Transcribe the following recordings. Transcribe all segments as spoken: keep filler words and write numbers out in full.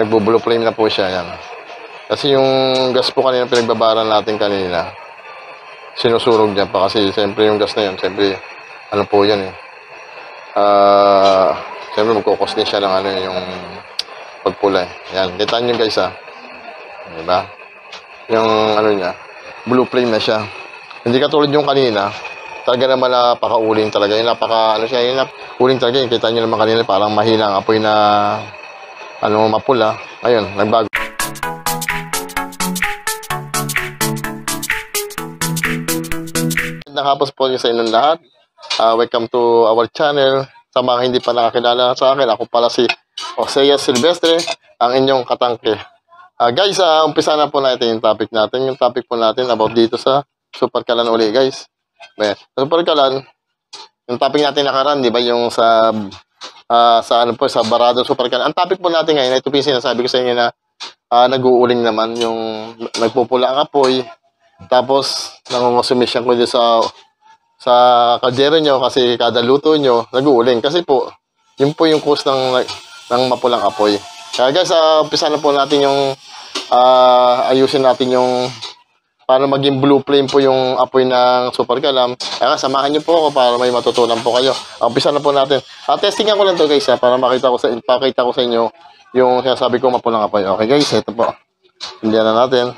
nagbo-blue flame na po siya. Yan. Kasi yung gas po kanina pinagbabaran natin kanina, sinusurog niya pa kasi siyempre yung gas na yun, siyempre ano po yan eh. Ah, uh, siyempre magkukos din siya ng ano yung pagpula. Yan, kita nyo guys ah. Diba? Yung ano niya, blue flame na siya. Hindi katulad yung kanina, talaga naman napaka-uling talaga. Yung napaka, ano siya, yung uling talaga. Yung kita nyo naman kanina, parang mahina ang apoy na, ano, mapula. Ayun, nagbago. Nakapos po niyo sa inyong lahat. Uh, welcome to our channel. Sa mga hindi pa nakakilala sa akin, ako pala si Osea Silvestre, ang inyong katangke. Uh, guys, uh, umpisa na po natin yung topic natin. Yung topic po natin about dito sa Super Kalan uli, guys. May, Super Kalan, yung topic natin nakaraan, di ba, yung sa uh, sa ano po, sa Barado Super Kalan. Ang topic po natin ngayon, ito po yung sinasabi ko sa inyo na uh, nag-uuling naman, yung nagpupula ang apoy, tapos nangungusumisyan ko dito sa sa kaldero nyo kasi kada luto nyo, nag-uuling. Kasi po, yun po yung cause ng, ng mapulang apoy. Kaya guys, uh, umpisa na po natin yung uh, ayusin natin yung paano maging blue flame po yung apoy ng Super Kalan. Kaya samahan nyo po ako para may matutunan po kayo. Uh, umpisa na po natin. Uh, testingan ko lang to guys ha, para makita ko sa, pakita ko sa inyo yung sinasabi ko mapulang apoy. Okay guys, ito po. Hindihan na natin.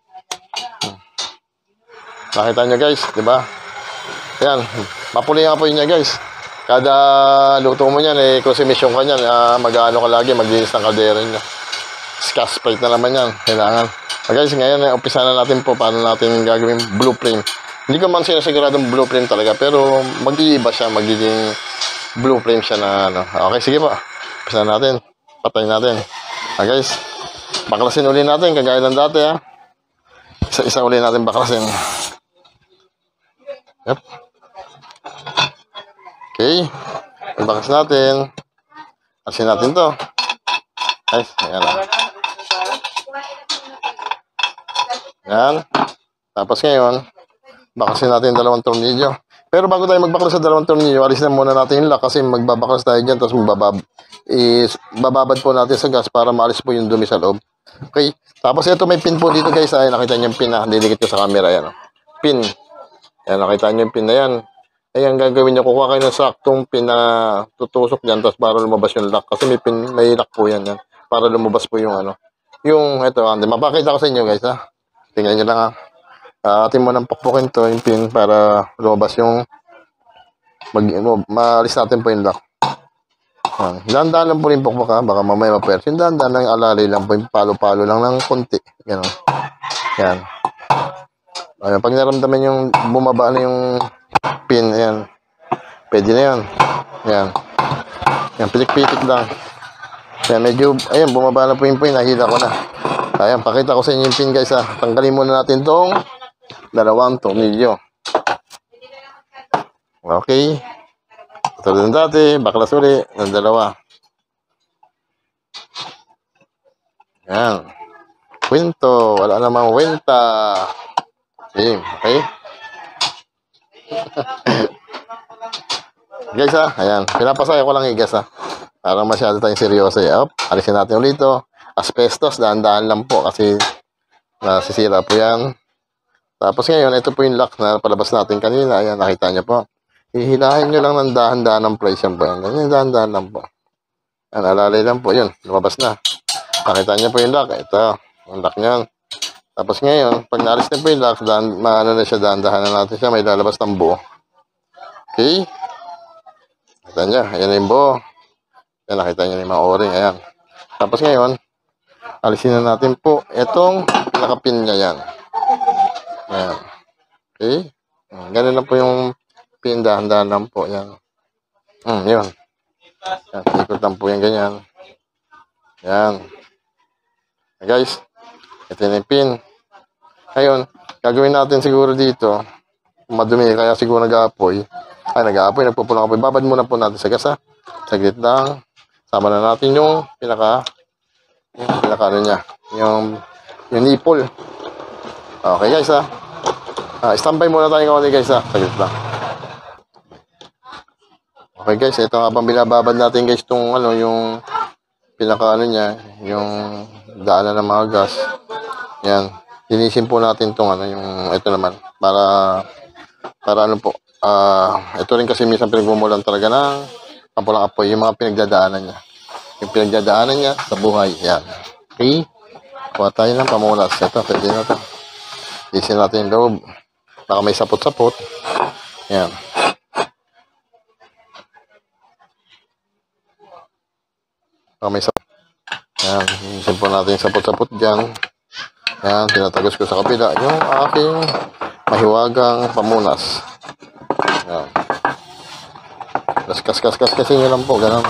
Nakita nyo guys, di ba? Yan, mapuli ang apoy niya guys. Kada luto mo niyan, eh, konsumisyon ka niyan, ah, mag-ano ka lagi, maglinis ng kaldero niya. Scotch plate na naman yan, kailangan. Ah, guys, ngayon, eh, umpisa na natin po paano natin gagawin blue flame. Hindi ko man sinasiguradong blue flame talaga, pero mag-iiba siya, magiging blue flame siya na ano. Okay, sige po. Umpisa na natin. Patayin natin. Ah, guys, baklasin uli natin, kagaya ng dati ha. Isa-isa uli natin baklasin. Yep. Okay. Ibakas natin. Asin natin to. Ay, ayan lang. Yan. Tapos ngayon, bakasin natin yung dalawang tornilyo. Pero bago tayo magbaklas sa dalawang tornilyo, alis na muna natin yung lock kasi magbabaklas tayo dyan, tapos magbabab is, bababad po natin sa gas para maalis po yung dumi sa loob. Okay. Tapos ito may pin po dito guys. Ay, nakita niyo yung pin na. Didikit ko sa camera. Yan. Pin. Yan, nakita niyo yung pin na yan. Ayan, gagawin niyo, kukuha kayo ng saktong pin na tutusok dyan, tapos para lumabas yung lock. Kasi may pin, may lock po yan, yan. Para lumabas po yung ano. Yung, ito, hindi, mapakita ko sa inyo guys, ha. Tingnan niyo lang, ha. Uh, atin mo nang pakpukin to, yung pin, para lumabas yung, mag, ano, maalis natin po yung lock. Dahan-dahan lang po yung pukpuk, ha. Baka mamaya mapersin. Dahan-dahan lang, alalay lang po, yung palo-palo lang ng konti. Yan, yan. Ayan, pag naramdaman yung bumaba na yung pin, ayan. Pwede na yan. Ayan. Ayan, pitik-pitik lang. Ayan, medyo, ayan, bumaba na po yung pin. Nahila ko na. Ayan, pakita ko sa inyo yung pin, guys, ha. Tanggalin muna natin tong dalawang tornilyo. Okay. Tulad ng dati, baklas uli, ng dalawa. Ayan. Kwento. Wala namang wenta. Okay. Okay. Guys ha, ayan, pinapasaya ko lang i-gas ha, parang masyado tayong seryoso eh. Up, alisin natin ulit ito. Asbestos, dahan-dahan lang po kasi nasisira po yan. Tapos ngayon, ito po yung lock na palabas natin kanina. Ayan, nakita nyo po. Hihilahin nyo lang ng dahan-dahan ng place yan po. Ayan, dahan-dahan lang po. Ayan, alalay lang po. Yun, lumabas na. Nakita nyo po yung lock. Ito, yung lock nyan. Tapos ngayon, pag naalis na po yung lock, dahan, maano na siya, dahan-dahan na natin siya, may lalabas ng buo. Okay? Nakita nyo, ayan na yung buo. Ayan, nakita nyo na yung mga o-ring, ayan. Tapos ngayon, alisin na natin po itong pinaka-pin niya, yan. Ayan. Okay? Ganun lang po yung pin, dahan-dahan lang po, yan. Hmm, yun. Ayan, ikot lang po yan, ganyan. Ayan. Okay, guys, ito na yung pin. Ngayon, gagawin natin siguro dito, madumi, kaya siguro nag-aapoy. Ay, nag-aapoy, nagpupulang apoy. Babad muna po natin sa gas, ha. Saglit lang. Sama na natin yung pinaka, yung pinaka ano niya, yung, yung nipple. Okay, guys, ha. Ah, standby muna tayo kaunti, guys, ha. Saglit lang. Okay, guys, ito nga pang binababad natin, guys, itong, ano, yung, pinaka ano niya, yung daanan ng mga gas. Yan. Linisin po natin tong ano, yung ito naman. Para, para ano po. Ah, ito rin kasi minsan pinagmumulan talaga ng kapulang apoy, yung mga pinagdadaanan niya. Yung pinagdadaanan niya sa buhay. Yan. Okay. Kuha tayo ng pamunas. Ito, pwede na ito. Linisin natin yung loob. Baka may sapot-sapot. Yan. Baka may sapot. Yan. Linisin po natin yung sapot-sapot dyan. Yan. Tinatagos ko sa kapila. Yung aking mahiwagang pamunas. Yan. Kas-kas-kas-kas kasi nyo lang po. Ganun.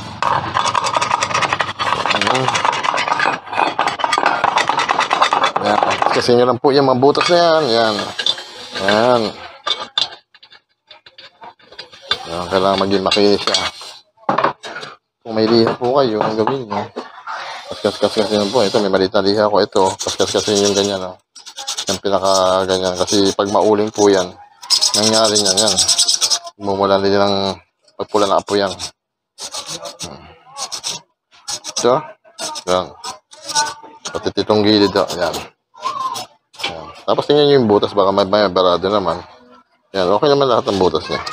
Yan. Yan. Kasi nyo lang po yung mga butas na yan. Yan. Yan. Yan. Kailangan maging makinis siya. Kung may liha po kayo, ang gawin nyo. Kaskas-kas yun po. Ito, may maliit na liha ko. Ito, kaskas-kas yun yung ganyan. Oh. Yung pinaka-ganyan. Kasi pag mauling po yan, nangyari niyan yan. Mumula din ng pagpula ng apo yan. Ito. Yan. Pati itong gilid. Oh. Yan. Yan. Tapos tingnan nyo yung butas. Baka may, may barado naman. Yan. Okay naman lahat ng butas niya.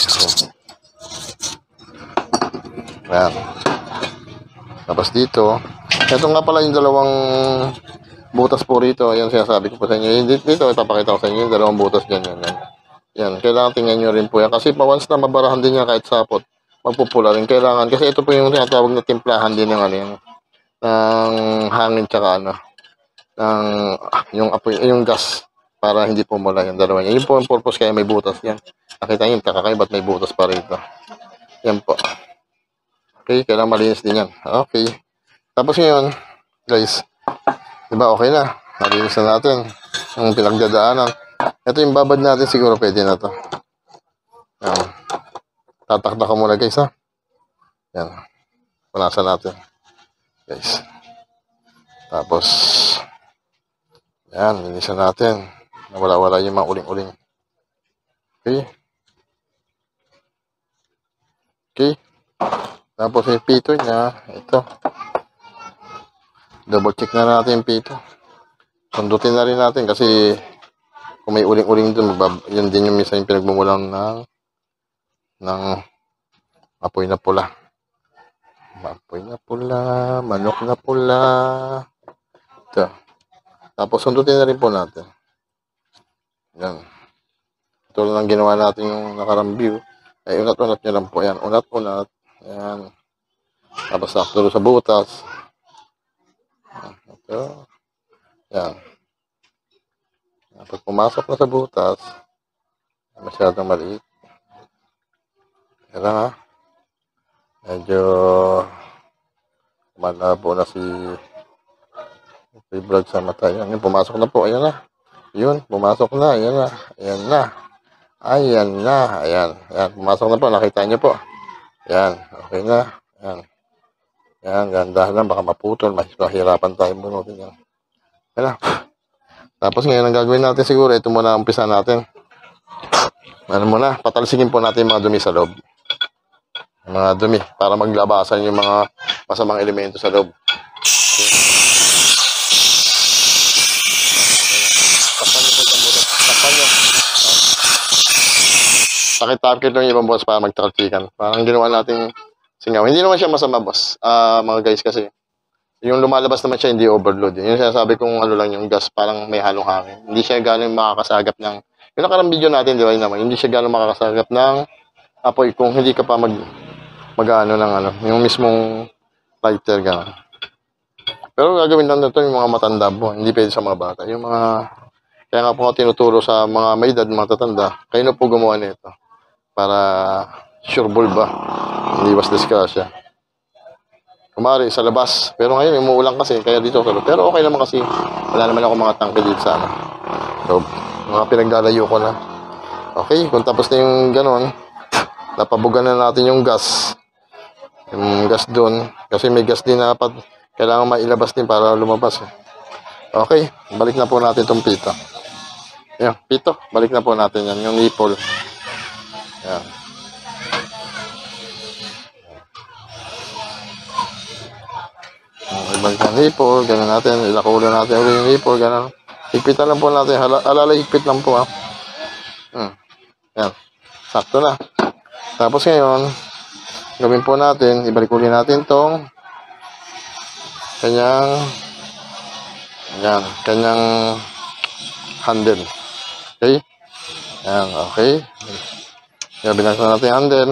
Yan. Tapos dito. Ito nga pala yung dalawang butas po rito. Yan sinasabi ko po sa inyo. Dito, ipapakita ko sa inyo yung dalawang butas dyan. Yan, yan. Yan. Kailangan tingnan nyo rin po yan. Kasi pa once na mabarahan din yan kahit sapot, magpupula rin. Kailangan. Kasi ito po yung tinatawag na timplahan din ng ano yan. Ng hangin tsaka ano. Ng, yung, apoy, yung gas. Para hindi pumula yung dalawa yan. Yun po yung purpose kaya may butas yan. Nakita nyo, kakakay ba't may butas pa rito. Yan po. Okay. Kailangan malinis din yan. Okay. Tapos ngayon, guys, diba okay na? Nalinis na natin yung pinagdadaanan. Ito yung babad natin, siguro pwede na to. Yan. Tatakda ko muna guys ha. Yan. Punasan natin. Guys. Tapos, yan, linisan natin. Nawala-wala yung mga uling-uling. Okay. Okay. Tapos yung pito niya, ito. Double check na natin yung pito. Sundutin na rin natin kasi kung may uling-uling dun, yun din yung misa yung pinagmumulang ng ng apoy na pula. Apoy na pula, manok na pula. Ito. Tapos sundutin na rin po natin. Yan. Ito lang ginawa natin yung nakarang view. Ay, unat-unat nyo lang po. Yan, unat-unat. Yan. Tapos sakto sa butas. Ito. Yan. Pag pumasok na sa butas, masyadong maliit. Kaya nga, medyo malabo na si si vlog sa mata. Yan, yung pumasok na po. Ayan na. Yun, pumasok na. Ayan na. Ayan na. Ayan na. Ayan. Ayan, pumasok na po. Nakita nyo po. Ayan. Okay na. Ayan. Yan, ganda lang, baka maputol, mahirapan tayo bunutin yan. Yan na. Tapos ngayon, ang gagawin natin siguro, ito muna ang umpisa natin. Ano muna, patalsigin po natin yung mga dumi sa loob. Yung mga dumi, para maglabasan yung mga masamang elemento sa loob. Okay. Takpan nyo po itong butas. Takpan nyo. Takit-takit lang yung ibang butas para magtakalsikan. Parang ginawa natin singaw. Hindi naman siya masama, boss. Uh, mga guys, kasi yung lumalabas naman siya, hindi overload. Yung sinasabi kong ano lang yung gas, parang may halong hangin. Hindi siya galing makakasagap ng, yung nakarang video natin, di ba yun naman, hindi siya galing makakasagap ng apoy kung hindi ka pa mag, mag ano ng ano, yung mismong lighter, gano'n. Pero gagawin lang nito yung mga matanda po, hindi pwede sa mga bata. Yung mga, kaya nga po ako tinuturo sa mga may edad, mga tatanda, kayo na po gumawa nito. Para sure ball ba? Hindi was discussion. Kumari sa labas. Pero ngayon umuulan kasi kaya dito sa loob. Pero okay naman kasi wala naman ako mga tangke dito sa ano. So, mga pinagdalayo ko na. Okay, kung tapos na yung ganon, napabugan na natin yung gas. Yung gas doon. Kasi may gas din na dapat kailangan mailabas din para lumabas. Okay, balik na po natin itong pito. Yan, pito. Balik na po natin yan. Yung nipple. Yan. balik ng nipple, ganun natin, ilako ulit natin ulit yung nipple, ganun. Higpitan lang po natin, Hala, alalay higpit lang po ha. Hmm. Yan, sakto na. Tapos ngayon, gawin po natin, ibalik ulit natin tong kanyang yan, kanyang handle. Okay? Yan, okay. Gabilang na natin yung handle.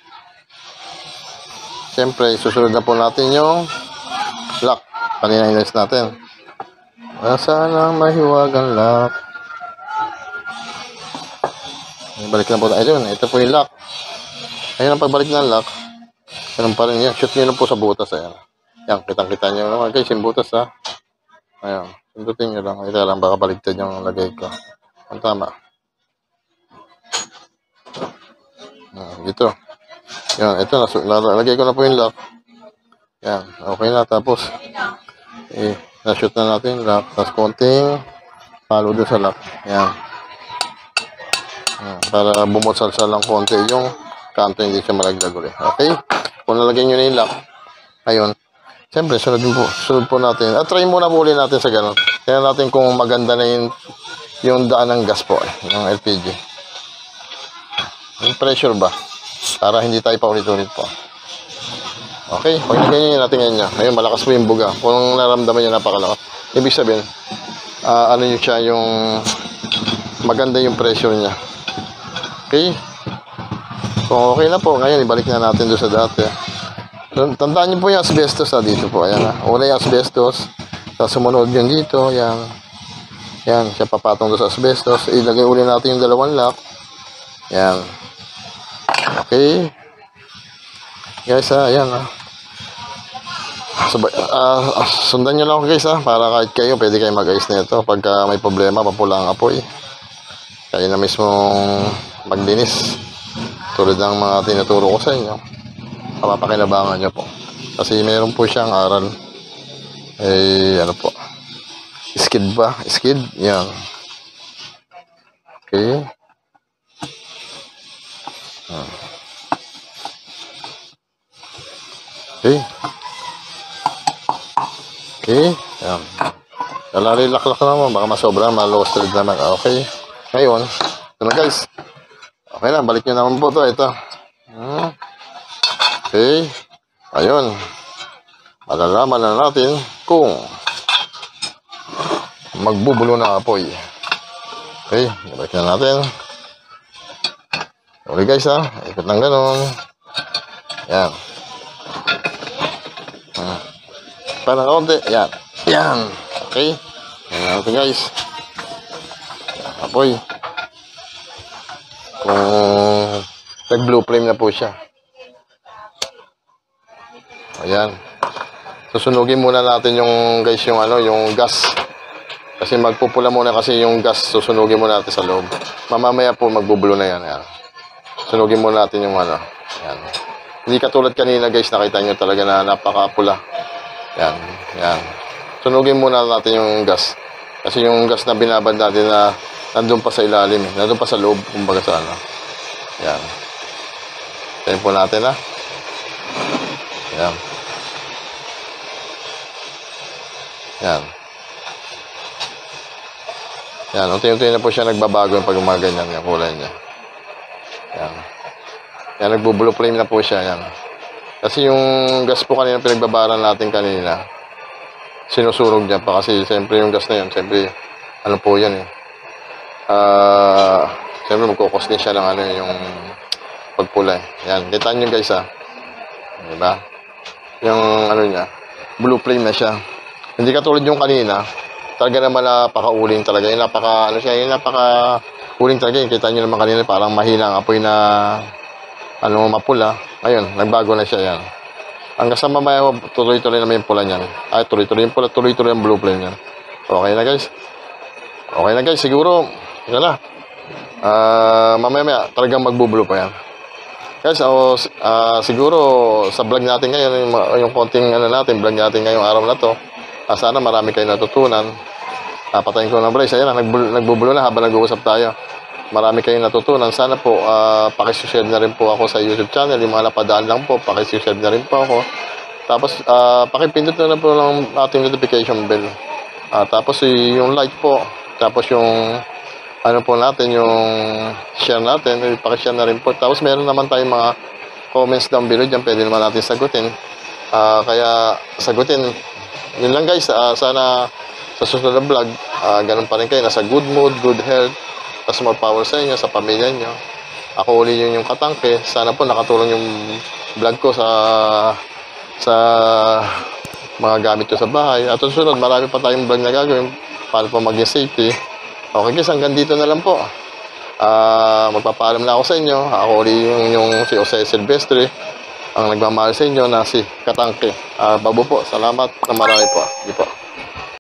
Siyempre, susunod na po natin yung lock. Kanina inis natin. Sana mahiwagang lock. Balik na po tayo dun. Ito po yung lock. Ayun ang pagbalik ng lock. Ganun pa rin yan. Shoot nyo lang po sa butas. Ayan. Yan, kitang-kita nyo naman. Guys, yung butas ha. Ayan. Sundutin nyo lang. Ito lang, baka baligtad yung lagay ko. Ang tama. Ayan, dito. Yan, ito na. Lagay ko na po yung lock. Yan, okay na. Tapos, eh, na-shoot na natin yung lock. Tapos, konting follow doon sa lock. Yan. Yan. Para bumutsal-sal lang konti yung kanto, hindi siya malaglag ulit. Okay? Kung nalagay nyo na yung lock, ayun. Siyempre, sunod po, sunod po natin. At try muna po ulit natin sa ganun. Kaya natin kung maganda na yung, yung daan ng gas po, eh, yung L P G. Yung pressure ba? Para hindi tayo paulit-ulit po. Okay, pag ganyan natin ganyan. Ngayon, malakas po yung buga. Kung naramdaman nyo napakalakas. Ibig sabihin, uh, ano nyo siya, yung maganda yung pressure niya. Okay? Kung okay na po, ngayon, ibalik na natin doon sa dati. Tandaan nyo po yung asbestos ha, dito po. Ayan ha. Una yung asbestos. Tapos sumunod yun dito. Ayan. Ayan, siya papatong doon sa asbestos. Ilagay uli natin yung dalawang lock. Ayan. Okay. Guys ha, ayan ha. So, uh, sundan nyo lang ako guys ha. Para kahit kayo, pwede kayo mag-ayos na ito. Pagka may problema, mapula ang apoy. Kayo na mismong maglinis. Tulad ng mga tinuturo ko sa inyo. Mapapakinabangan nyo po. Kasi meron po siyang aral. Eh, ano po. Skid ba? Skid? Yan. Okay. Hmm. Okay. Okay. Yan. Lalari-laklak naman. Baka masobra. Malos thread naman. Okay. Ngayon. Ito na guys. Okay na. Balik nyo naman po ito. Ito. Hmm. Okay. Ayun. Malalaman na natin kung magbubulo na apoy. Okay. Balik na natin. Okay guys ha. Ikot ng ganon. Yan. Hmm. Parang kaunti. Yan. Yan. Okay. Yan natin guys. Apoy. Kung nag-blue flame na po siya. Ayan. Susunugin muna natin yung guys yung ano, yung gas. Kasi magpupula muna kasi yung gas, susunugin muna natin sa loob. Mamamaya po magbubulo na yan. Ayan. Sunugin muna natin yung ano. Ayan. Hindi katulad kanina guys, nakita nyo talaga na napakapula. Ayan. Ayan. Sunugin muna natin yung gas. Kasi yung gas na binabad natin na nandun pa sa ilalim. Nandun pa sa loob, kumbaga sa ano. Ayan. Tayo po natin ha. Ayan. Yan. Yan. Unti-unti na po siya nagbabago pag umaganyan yung kulay niya. Yan. Yan. Nagbubulo flame na po siya. Yan. Kasi yung gas po kanina pinagbabaran natin kanina, sinusunog niya pa. Kasi siyempre yung gas na yun, siyempre, ano po yan eh. Ah, uh, siyempre magkukos din siya ng ano yung pagpula eh. Yan. Kita nyo guys ha. Diba? Yung ano niya, blue flame na siya. Hindi katulad yung kanina, talaga naman napaka-uling talaga. Yung napaka, ano siya, yung napaka-uling talaga. Yung kita nyo naman kanina, parang mahina ang apoy na, ano, mapula. Ngayon, nagbago na siya yan. Hanggang sa mamaya, tuloy-tuloy naman yung pula niyan. Ay, tuloy-tuloy yung pula, tuloy-tuloy yung blue flame niyan. Okay na guys. Okay na guys, siguro, yan na. Uh, mamaya, talagang magbubulo pa yan. Guys, oh, uh, siguro, sa vlog natin ngayon, yung, yung konting, ano natin, vlog natin ngayong araw na to, Ah, sana marami kayo natutunan. Ah, patayin ko ng brace. Ayan, nagbubulo na habang nag-uusap tayo. Marami kayong natutunan. Sana po, uh, pakisushare na rin po ako sa YouTube channel. Yung mga napadaan lang po, pakisushare na rin po ako. Tapos, ah, pakipindot na lang po ng ating notification bell. Ah, tapos, y- yung like po. Tapos, yung ano po natin, yung share natin, ipakishare na rin po. Tapos, meron naman tayong mga comments down below dyan. Pwede naman natin sagutin. Ah, kaya, sagutin. Yun lang guys. Ah, sana sa susunod na vlog, ah, ganun pa rin kayo. Nasa good mood, good health. Tapos, more power sa inyo, sa pamilya nyo. Ako uli yun yung katangke. Sana po nakatulong yung vlog ko sa sa mga gamit ko sa bahay. At susunod, marami pa tayong vlog na gagawin para po maging safety. Okay guys, hanggang dito na lang po. Ah, magpapaalam na ako sa inyo. Ako uli yung, yung si Jose Silvestre, ang nagmamahal sa inyo na si Katangke. Ah, babo po. Salamat na marami po. Di po.